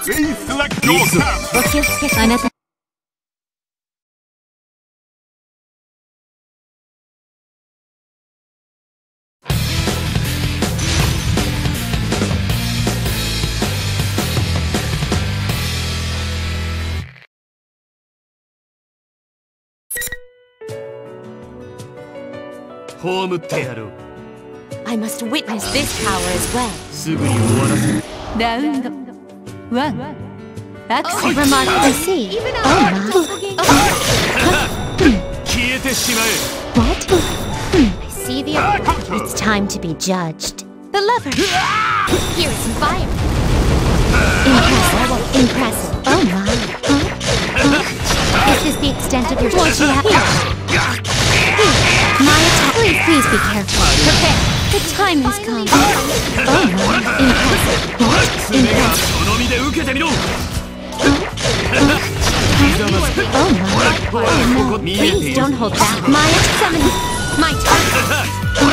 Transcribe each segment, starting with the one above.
Please select your path. あなた葬ってやろう。 I must witness this power as well. すぐに終わらせる。 ラウンド1 Action remark I see. Oh my. 消えてしまえ。 What? I see the It's time to be judged. The lover. Here is some fire. Impressive. Impressive. Oh my. Is this the extent of your what you have here? My attack. Please be careful. Prepare. The time has come. Oh my. Impressive. What? Impressive. その身で受けてみろ。 Oh my. Oh no. Please don't hold back. My summoning. My turn.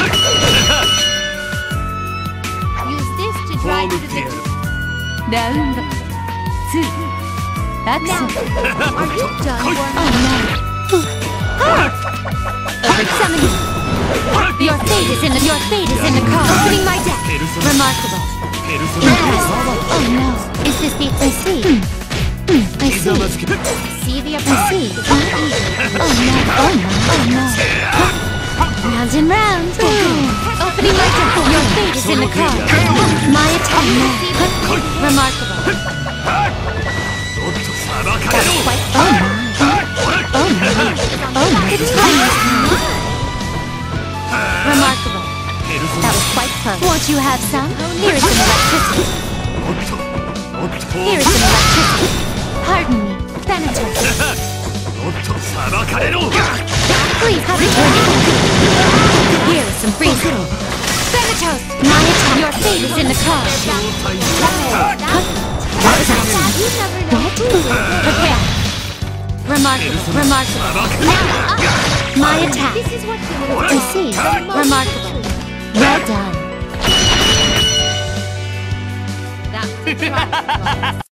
Use this to drive to the Round 2 Action. Are you done? Oh no. Summoning. Your fate is in the card. Opening my deck. Remarkable. Impressive. Oh no. Is this the I see? I see the upper sea. Oh no, oh no, oh no. Round and round. Opening my deck. Your fate is in the card. My attack. Remarkable. Oh my. Oh my. Oh my. Remarkable. That was quite close. Won't you have some? Here is some electricity. Here is some electricity. Pardon me, Thanatos. Please have it. Here is some free food. Thanatos, my attack. Your fate is in the card. That was nice. What? Prepare. Remarkable, remarkable. Now, my attack. I see. Remarkable. Well done. That was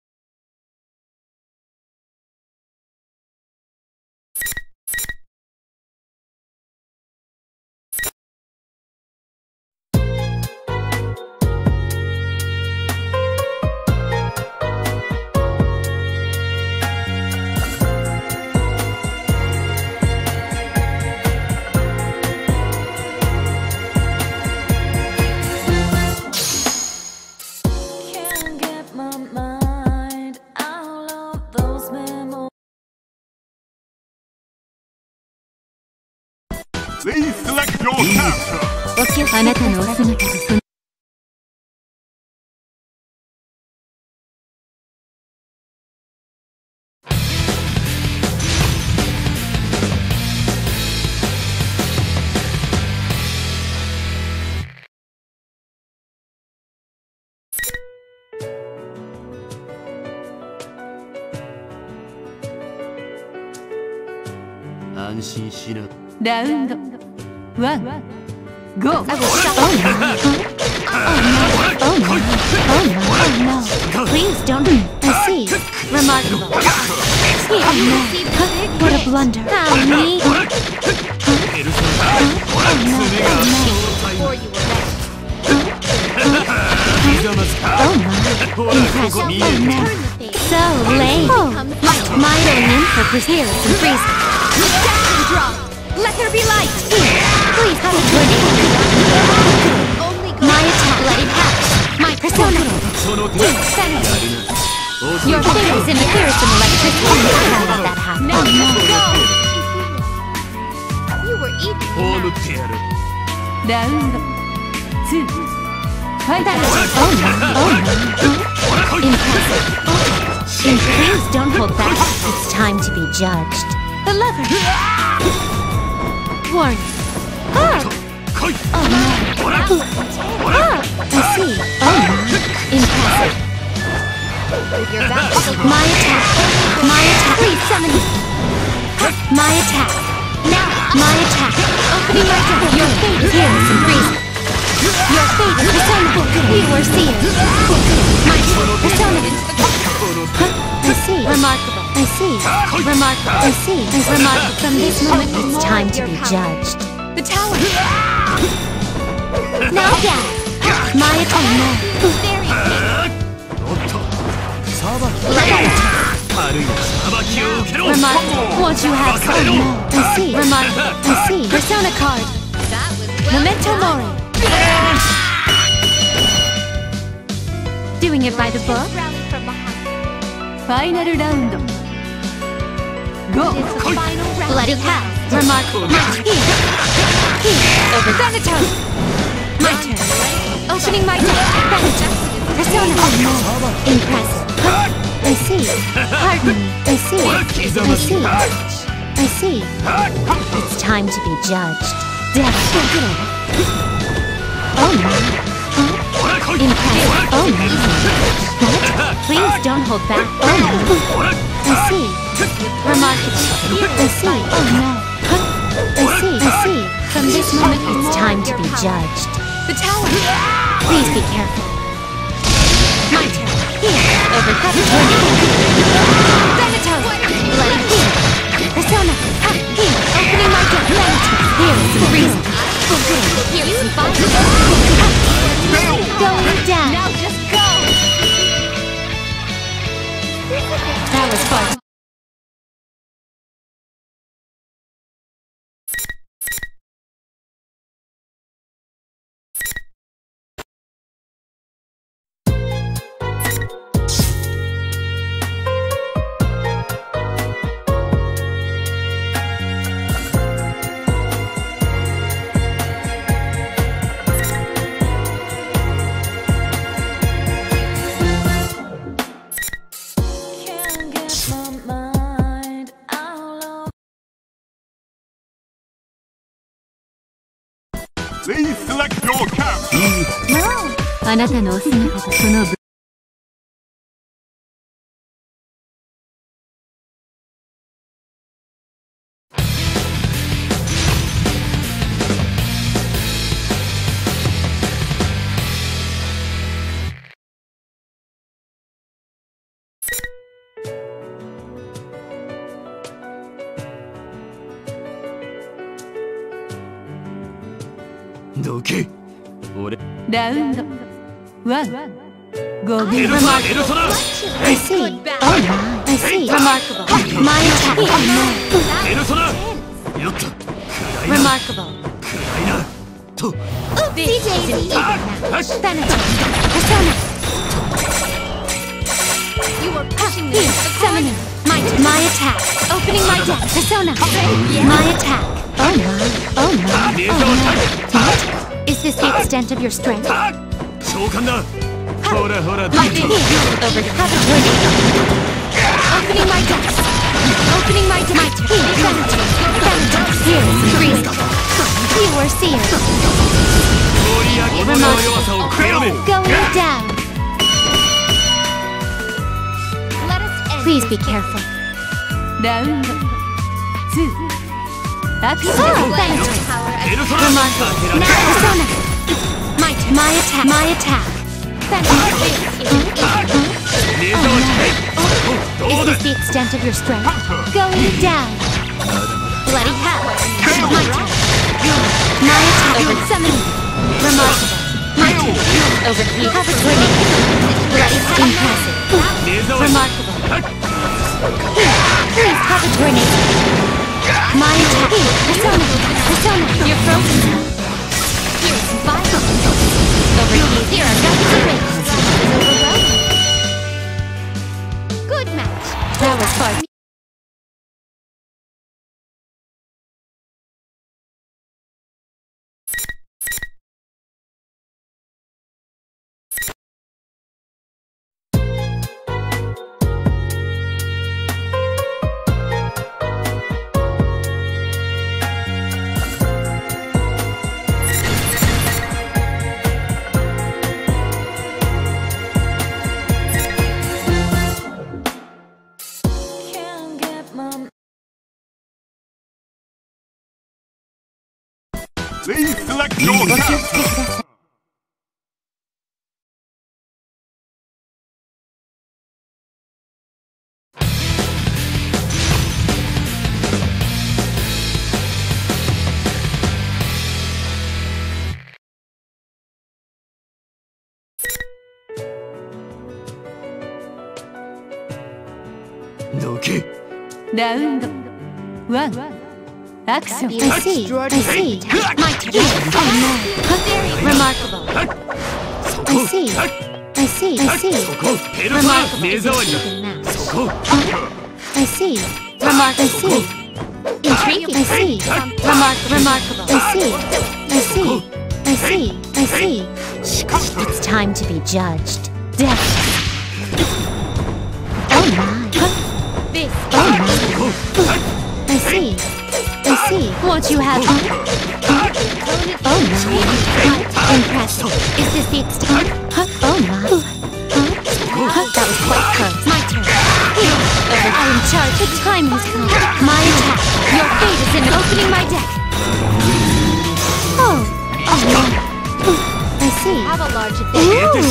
Please select your path. あなたのお姿とその安心しな。 ラウンド1 Go! I will shut oh no! Oh no! Oh no! Oh no! Oh no! Please don't! I see! Remarkable! Oh no! What a blunder! How me! Oh no! Oh no! Before you were oh my! Impressive! Oh no! So lame! My name for Priscilla and Freeze! Death drop! Let there be light! Please have it ready! My attack, let it happen! My persona! Your fate is in the fearsome electricity! I can't let that happen! Oh no! You were eating Round 2 Fight! Oh no! Oh no! Impressive! Please don't hold back! It's time to be judged! The lover! Warning! Oh! Oh no! I see! Oh no! Impressive! My attack! My attack! Please summon me! My attack! Now! My attack! Opening my door! Your fate is here and freezing! Your fate is persona! We were seeing! My persona! Remarkable. I see. Remarkable. I see. Remarkable. From this moment, it's time to be judged. The tower. Now down. My attack. Very Remarkable. Won't you have some? No. I see. Remarkable. I see. Persona card. Memento Mori. Doing it by the book. Final round. Go. Bloody hell. Remarkable. Here. Over. Thanatos. My turn. Opening my door. Thanatos. Persona. Oh no. Impressive. I see. Pardon me. I see. I see. I see. It's time to be judged. Death. Oh my. Impressive. Oh my. What? Please don't hold back. Oh no. I see. Remarkable. I see. Oh no. I see. I see. From this moment, it's time to be judged. The tower. Please be careful. My turn. Here. Over cover. Thanatos. Bloody here. Persona. Here. Opening my door. Thanatos. Here is the reason. Here is the fire. Going down. Now just go. That was fun. Please select your character. No. あなたのお姿がそのどけ。俺。 ラウンド1 Go エルソナ、エルソナ。 I see. Oh my. I see. Remarkable. My attack. No. エルソナ。よっと。暗いな。 Remarkable. 暗いな。と。 This is an even match. Thanatos. Persona. You are pushing me. Summoning. My attack. Opening my deck. Persona. My attack. Oh my. Oh my. Oh no. What? Is this the extent of your strength? 召喚だ。ほらほら。 My here. Over the cover. Opening my deck. Opening my deck. Here. Thanatos. Here is the reason. You are seers. 己の弱さを悔やめ。 Going down. Please be careful. Round 2. Action. エルソナ。 Now Persona. My attack. My attack. Is this the extent of your strength? Going down. Bloody hell. My attack. Over summoning. Remarkable. My turn. Over here. Cover tornado. Bloody impressive. Remarkable. Here. Please cover tornado. My attack. Here. Persona. Persona. You're frozen. Here's some fire. Over here. There are nothing to raise. Good match. That was fun. Please select your character. どけ。 ラウンドワンアクション I see. I see. My turn. Oh no. Remarkable. そこ I see. I see. I see. そこペルソナ Remarkable. 目 Is 障りだ achieving now. そこ I see. Remarkable. I see. Intriguing. I see. Remarkable. I see. I see. I see. I see. It's time to be judged. Death. Oh my. This. Oh my. I see. I see. Won't you have fun? Oh my. Impressive. Is this the extent? Oh my. That was quite close. My turn. I am charged. The time has come. My attack. Your fate is in opening my deck. Oh. Oh no. I see. Have a large advantage.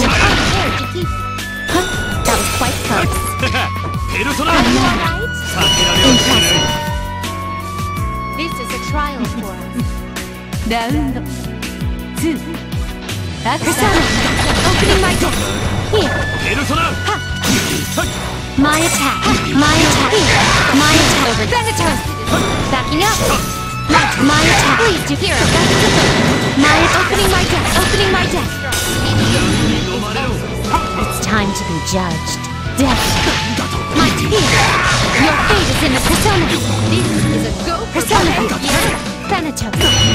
That was quite close. ペルソナ Are you 避 alright? けられはしない This is a trial for us. ラウンドツーアクショ Persona. ン Opening my deck. Here. ペルソナ My attack. My attack. My attack. Over. Venator. Backing up. My attack. Please do hear it. My opening my deck. Opening my deck. 飲まれろ It's time to be judged. Death. My team. Your fate is in the persona. This is a go. Persona. Venator.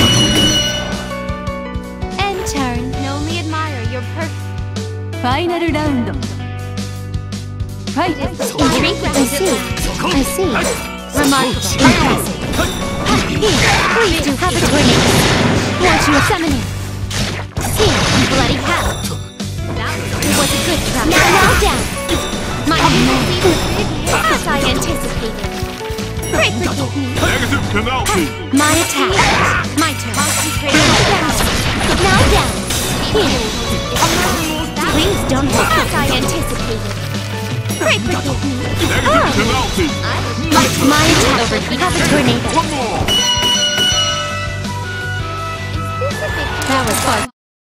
End turn. Can only admire your perfect. ファイナルラウンドファイト Intrigue. I see. I see. Remarkable. Impressive. Here, please do have a tornado. Won't you summon him? Here, bloody hell. It was a good trap. Now down. My as I anticipated. Pray forgive me. Negative penalty. My attack. My turn. Now down. Here. Please don't hold as I anticipated. Pray forgive me. Negative penalty. My attack. Have a tornado. One more. That was fun.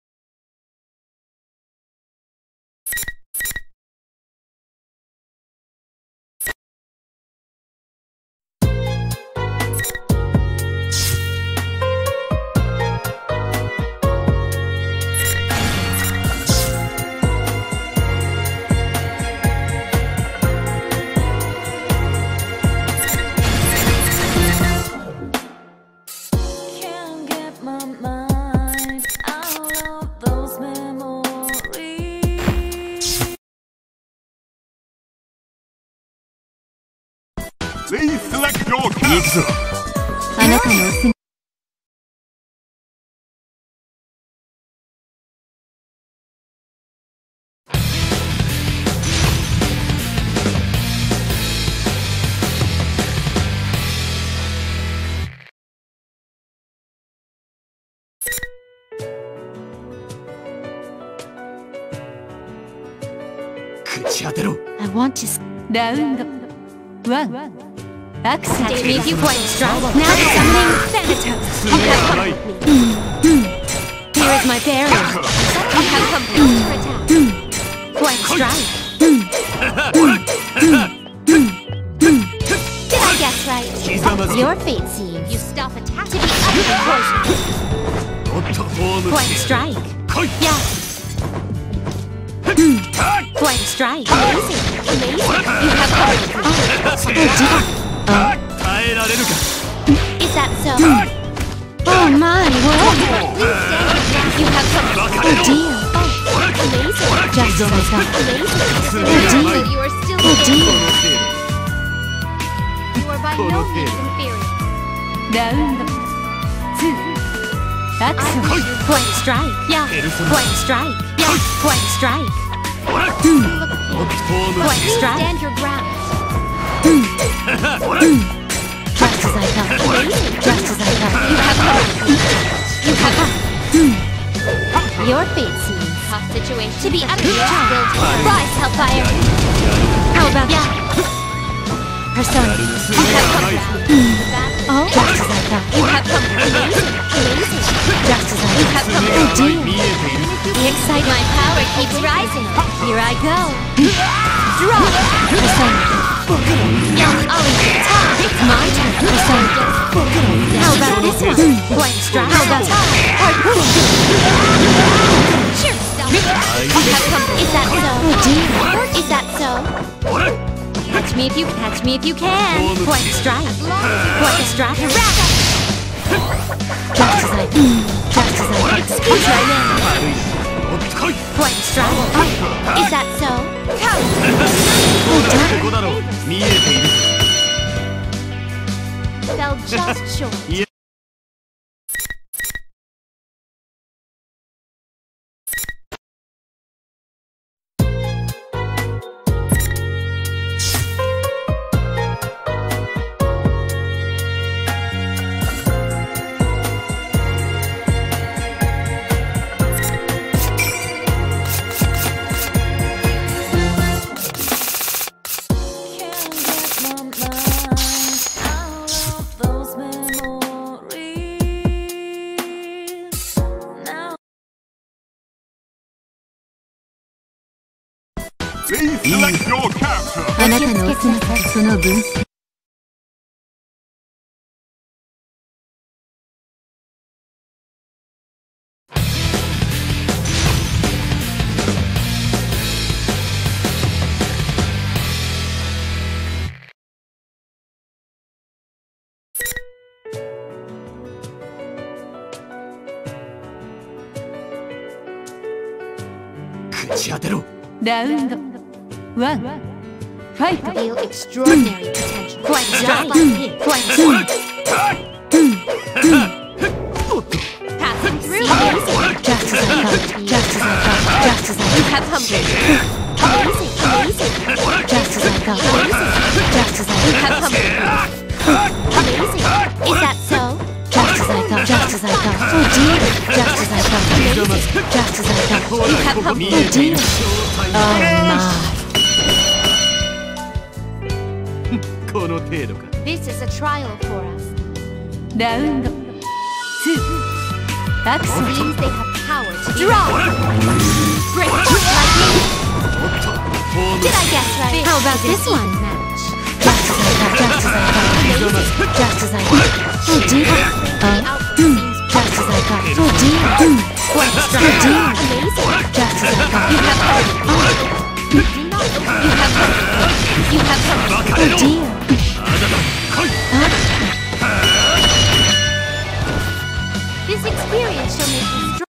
Can't get my mind out of those memories. Please select your 行く captain. ぞあなたのおす朽ち果てろ I want to ラウンドワンアクション catch me if you point strike. Now summoning Thanatos. You have come with me. Here is my barrier. You have come for attack. Point strike. Did I guess right? ひざまずけ Your fate seems you stop attack to be utterly poisoned. もっとフォーム Point してやる strike. 来い Yeah. Point strike. Amazing. Amazing. You have come with me. Oh, 耐えられるか is that so? Oh my word. You have come with me. Oh dear. Oh, amazing. Just as I thought. Amazing. Oh dear. You are still Oh there. dear. You are by no means inferior. ラウンドツーアクション Point strike. Yeah. Point strike. Yeah. Point strike. もっとフォーム Point して strike. Stand your ground. Just as I thought. Just as I thought. You have come. You have come. Your fate seems tough situation. To be utterly built. Rise, Hellfire. How about yeah? Persona. You have come. Oh, just as I thought. You have come. Amazing. Amazing. Just as I thought. You have come. Oh 見 dear. えている The excitement. My power keeps rising. Here I go. Draw. Persona. I'll even attack. It's my turn. How about this one? Quite strong. How about hardcore? Sure. Is that so? Oh dear. Is that so? Catch me if you can. Quite a strike. Quite a strike. Just as I excuse my name. Quite a strike. Is that so? Fell just short. Please select your character. あなたのお姿その分析口当てろ。 ラウンドワンファイト Feel extraordinary potential. Quite a strike. Quite a strike. Passing through. Just as I thought. Just as I thought. Just as I You have humbled. Amazing. Amazing. Just as I thought. Just as I You have humbled. Amazing. Is that so? Just as I thought. Just as I thought. Oh dear. Just as I thought. Just as I thought. You have humbled. Oh dear. Oh my. この程度か。 This is a trial for us. ラウンドツーアクション Seems they have power to draw. Great. Like me. Did I guess right? How about this one? Just as I thought. Just as I thought. Just as I thought. Oh dear. Just as I thought. Oh dear. Quite Oh strong. dear. Amazing. Just as I thought. You have humbled. You have humbled. You have humbled. Oh dear. This experience shall make you strong.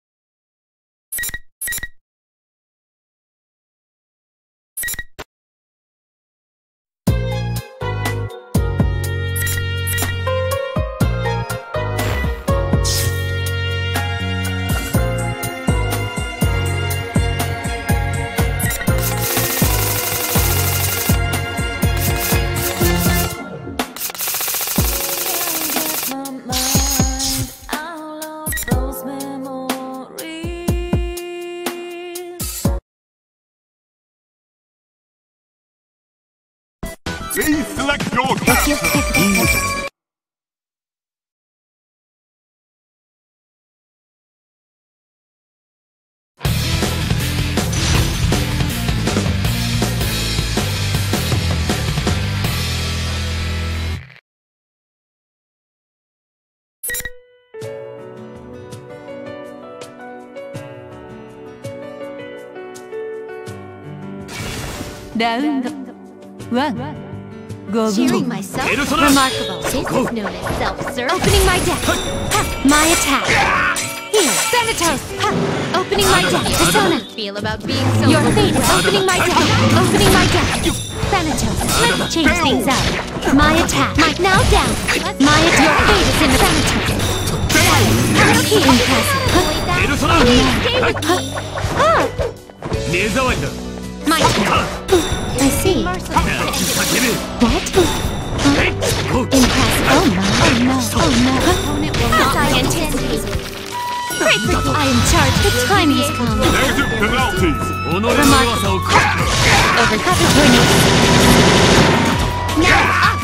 Please select your What's your character. pick? 라운드 원 고고 Cheering myself. Persona. Remarkable. This is known as self-serve. Opening my deck. Ha. My attack. Here. Thanatos. Ha. Opening my deck. Persona. Feel about being so. Your fate is opening my deck. Opening my deck. Thanatos. Let's change things up. My attack. Now down. My attack. Your fate is in the Thanatos. Impressive. Persona. Please stay with me. Ha. 目障りだ。 My turn. I see. 叫 What? べ。ゴー。 Impressive. Oh my. Oh no. Oh no. Opponent will not I anticipated. Great. I am charged. The time has come. Negative penalties. 己の弱さを超え Overcut the tornado. Now up.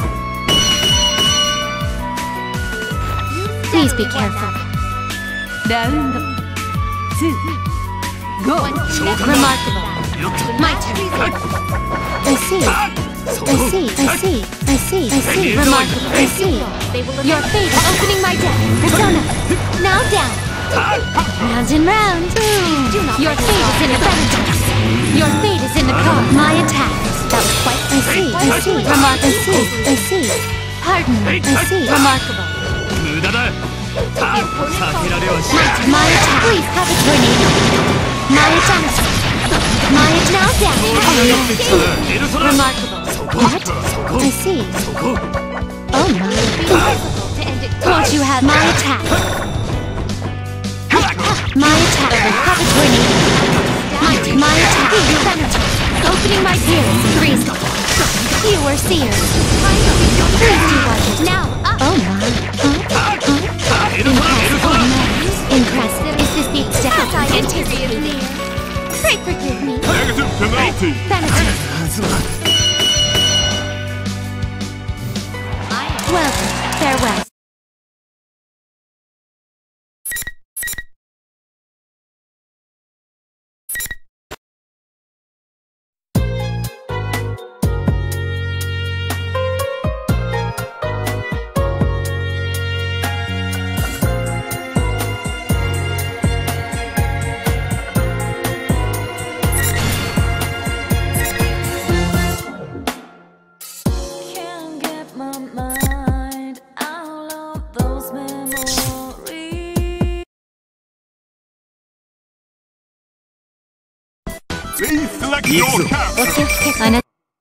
Please be careful. ラウンドツーゴー Remarkable. My turn. I see. I see. I see. I see. I see. Remarkable. I see. Your fate is opening my deck. Persona. Now down. Round and round. Your fate is in the benefits. Your fate is in the card. My attack. That was quite I see. I see. remarkable. I see. I see. Pardon me. I see. Remarkable. 無駄だ。避けられはしない。 My attack. Please have a tornado. My attack. My attack. Now down. エルソナ。 Remarkable. What? I see. そこ。 Oh my. Won't you have my attack? My attack. Have a tornado. My attack. Senator. Opening my ears. Freeze. Fewer seers. Please do watch it. Now up. Oh my. Huh? エルソナ。エルソナ。 Impressive. Is this the extent of I anticipated? Pray forgive me. Negative penalty. Senator. Welcome. Farewell. Can't get my mind out of those memories. Please select your character. What's your pick? I know.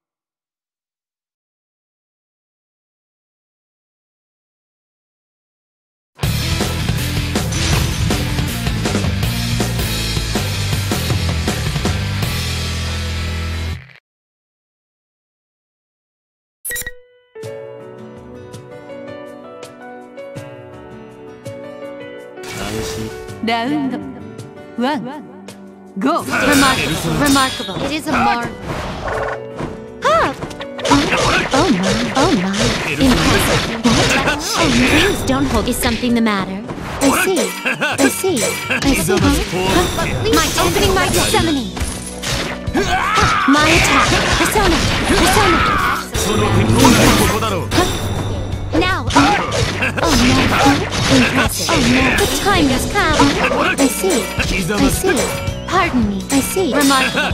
Round 1 Go! Remarkable. Remarkable. It is a marvel. Oh my. Oh my. Impressive. What? Oh, please don't hold. Is something the matter? I see. I see. I see. Huh? My opening my summoning. My attack. Persona. Persona. その鉄砲がここだろう。 Now. Oh no. Impressive. Oh no. The time has come. I see. I see. Pardon me. I see. Remarkable.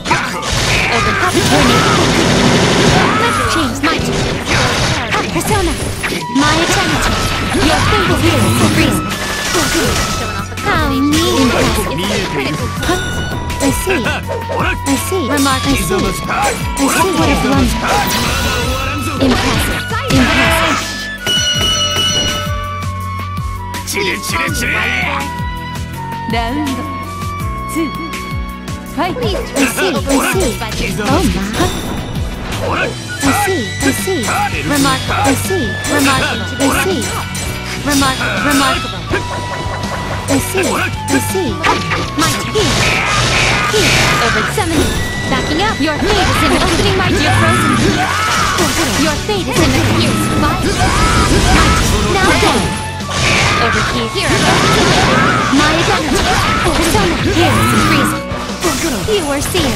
Let's change my turn. Persona. My attack. Your fate is here for reason. How neat. Impressive. I see. I see. Remarkable. I see. What a blunder. Impressive. Impressive. チレチレチレ。 ラウンド2ファイト I see. I see. Oh my. I see. I see. Remarkable. I see. Remarkable. I see. Remarkable. Remarkable. I see. I see. My turn. Here. Over summoning. Backing up. Your fate is in opening my dear frozen. Your fate is in the fierce fire. Now then. Over here. Here. My identity. Persona. Here is the freezing. You are seeing.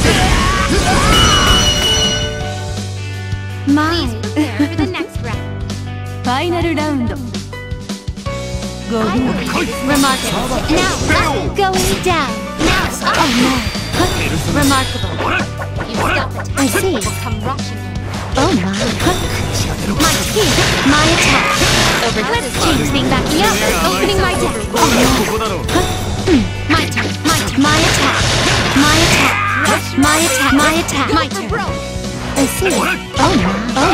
My. For the next round. ファイナルラウンド5秒 Remarkable. Now up. Going down. Now up. Oh no. Remarkable. You stop it. I see. Will come rushing in. Oh my. My team. My attack. Over. Let's change things. Backing up. Opening my deck. ここだろう。 My turn. My turn. My attack. My attack. My attack. My attack. My turn. I see. Oh my. Oh my.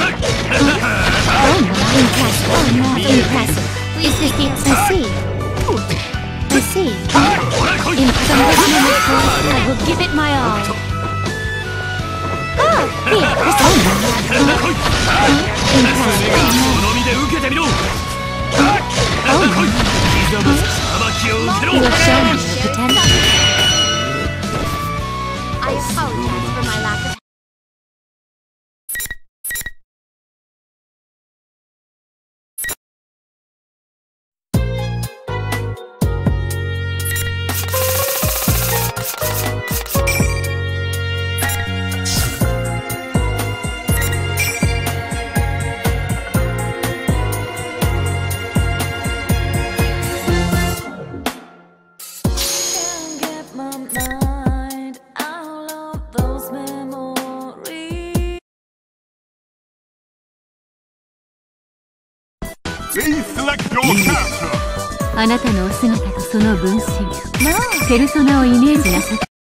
Oh my. Impressive. Oh no. Impressive. Is this the I see. I see. Impressive. I will give it my all. Ah, here. Impressive. 好みで受けてみろ。刻む裁きを受けろ。 You have shown me your potential. I apologize for my lack of. あなたのお姿とその分身ペルソナをイメージなさって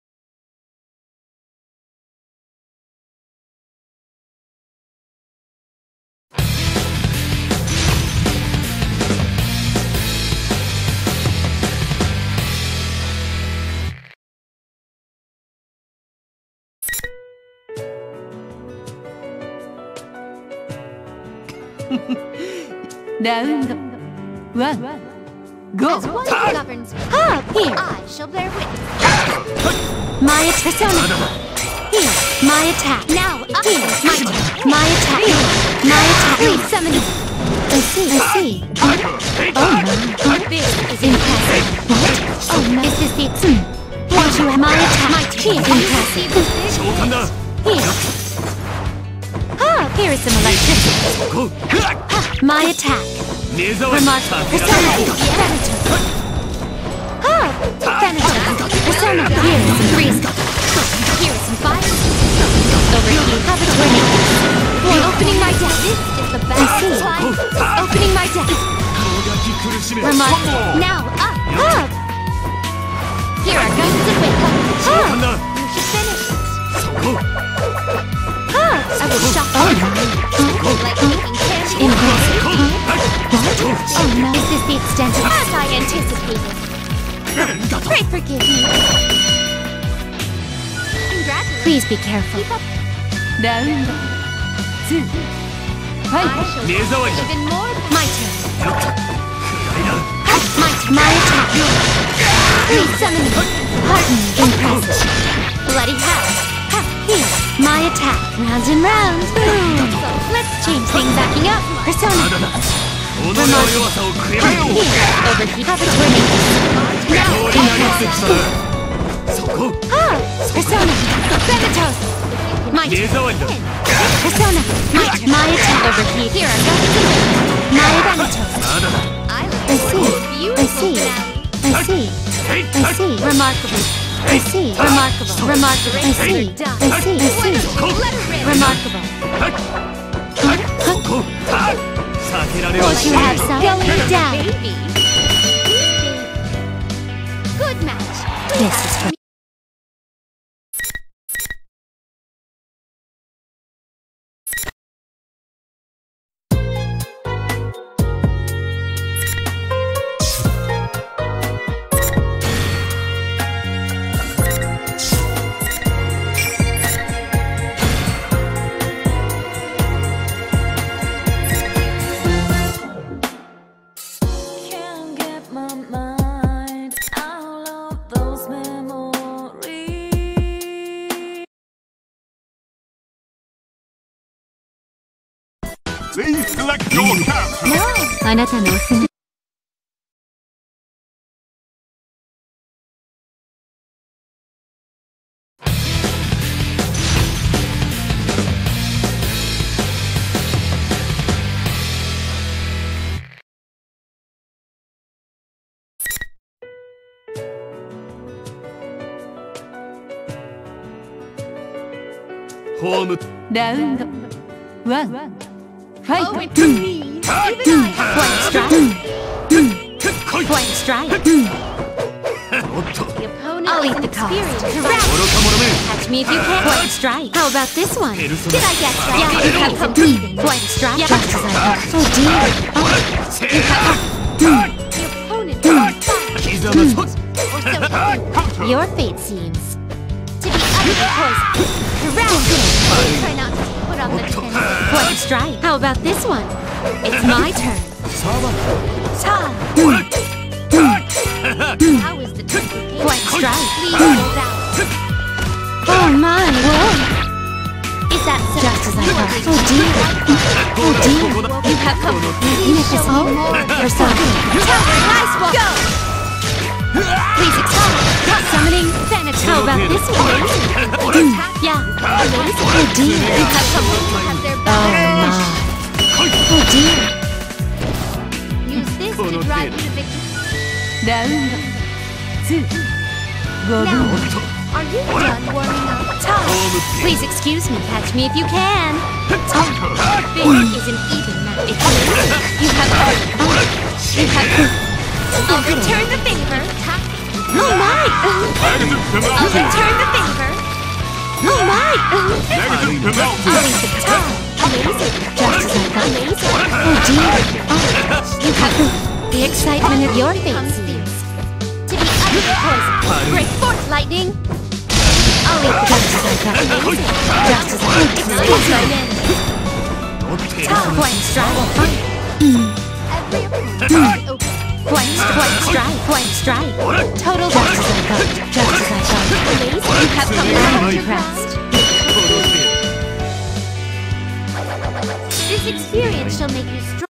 ラウンドワンゴー As one who governs me, here, I shall bear witness. My persona. Here, My attack. now, Here, my turn. my attack. My attack. Please summon me. I see. This is Impressive. What? Oh no. Is this the What you have? My attack. my turn? Impressive. 召喚だ Here is some electricity. こう My attack. 目障り Remarkable. させられ Thanatos. Persona. Here is some breeze. Here is some fire. Over here, have a tornado. Opening my deck. This is the best time. Opening my deck. もがき苦しめ Remarkable. Now, up. Here are guns and wind. 召喚だ You should finish it. そこ I will shock you. Like making candy. Impressive. こう Oh no. Is this the extent of as I anticipated? Pray forgive me. Congratulations. Please be careful. Keep up. ラウンドツーファイ I shall 目障りだ even more. My turn. 暗いな My turn. My attack. Please summon me. Pardon me. Impressive. Bloody hell. Here. My attack. Round and round. So let's change things. Backing up. ま Persona. だだ己の弱さを食えばよ Here. Over here. Have a tornado. 通りなりつつだそこ Persona. Thanatos. My 目 turn. 障りだ Persona. My attack. Over here. Here are guns and wind. My Thanatos. まだだ I look I forward to see. beautiful I see. finale. I see. はい I see. Remarkable. I see. Remarkable. Remarkable. I see. I see. I see. Wonderful. Let her rip. Remarkable. こう避けられは Won't し you ない have some? Going down. Baby. Good match. This is for Can't get my mind out of those memories. Please select your character. あなたのお姿ホームラウンドワンファイ Oh, ト it took me. Even I. Flank strike. Flank strike. おっと The opponent I'll is eat an the cost. experienced 愚 correct. か者め Catch me if you can. Flank strike. How about this one? ペルソ Did ナ I guess right? Yeah, You have completed. Flank strike. Yeah. Just as I thought. Oh dear. せ The opponent is fine. 刻まそ Or so it seems. Your fate seems. To be utterly poisoned. Correct. Try not to put on the defense. Flank strike. How about this one? It's my turn. Ta. How is the turn? Flank strike. Please hold out. Oh my. Whoa. Is that so? Just as I thought. Oh dear. Oh dear. You have come. Please show me more. Persona. Nice one. Go. Please excel. Summoning. Thanatos. How about this one? Yeah. Oh dear. You have come. You have their Oh back. my. Oh dear. Use this to drive you to victory. ラウンドツー5 Now, 分 are you done warming up? ホーム Please excuse me. Catch me if you can. Big is an even match. It's you have. You have. I'll return the favor. Oh my! Negative I'll penalty. return the favor. Oh my! Negative penalty. I'll leave the top. Amazing. Just as I thought. Amazing. Oh dear. You have the excitement of your face. To be utterly poisoned. Break forth, lightning. I'll leave the Just as I thought. Just as I thought. top point strike. Every opportunity open. Point strike. Total Just as I thought. Just as I thought. Amazing. You have come I'm to impressed. This experience shall make you strong.